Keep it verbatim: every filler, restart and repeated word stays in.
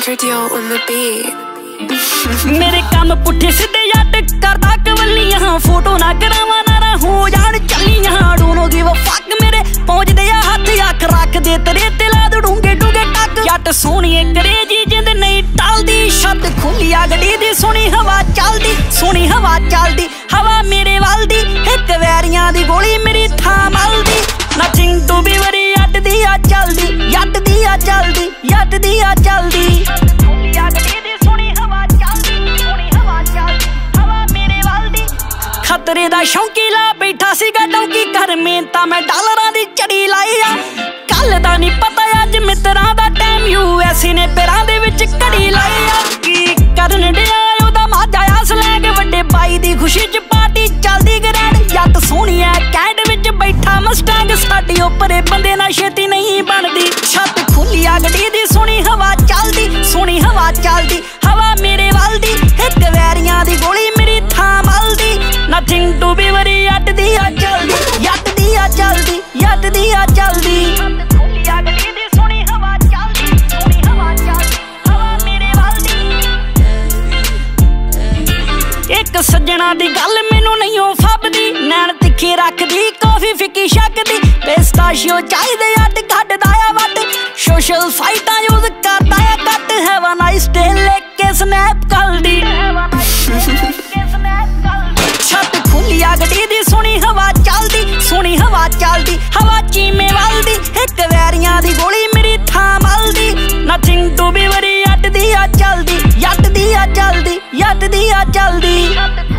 Anchor deal on the beat. मेरे काम पुठे सीधे याद करदा कवलियां फोटो ना करावा ना रहूं यार चलियां डोंट गिव अ फक मेरे पहुंच दे हाथ अख रख दे तेरे ते ला डूंगे डूंगे टक जट सोहणीए करेजी जिंद नहीं टलदी छत खुली गड्डी दी सोहनी हवा चलदी सोहनी हवा चलदी हवा मेरे वल दी इक वैरियां दी गोली मेरी थां मलदी नथिंग टू बी वरी अट दी आ चलदी यट दी आ चलदी यट दी आ चलदी खतरे दा शौकीला बैठा सीगा डौकी कर में तां मैं डॉलरां दी चढ़ी लाई आ कल दा नहीं पता अज मित्रां दा टाइम यूएसए ने पैरां दे विच घड़ी लाई आ की करन डिया ओदा माजा आ स्लैग वड्डे बाई दी खुशी च पार्टी चलदी ग्रैंड जट सोहणी ऐ कैंट विच बैठा मस्टैंग साडी उपरे बंदे ना छेती नहीं बनदी छत खुली गड्डी दी सोहनी हवा चलदी सोहनी हवा चलदी हवा मेरे वल दी इक वैरियां दी गोली मेरी थां मलदी Nothing to be worry yet दी आ चलदी यट दी आ चलदी यट दी आ चलदी खुली गड्डी दी सोहनी हवा चलदी सोहनी हवा चलदी हवा मेरे वल दी एक सज्जणा दी गल मैनू नहीं ओ फबदी नैन तिखे रखदी कॉफी फिक्की शकदी पिस्ताशियो चाहिदे अड कड्डदा आ वट सोशल साइटां यूज करदा आ cut have a nice day लेके स्नैप करदी छत खुली गड्डी दी सोहनी हवा चलदी सोहनी हवा चलदी हवा चीमे वलदी इक वैरियां दी गोली मेरी थां मलदी नथिंग टू बी वरी अट दी आ चलदी यट दी आ चलदी यट दी आ चलदी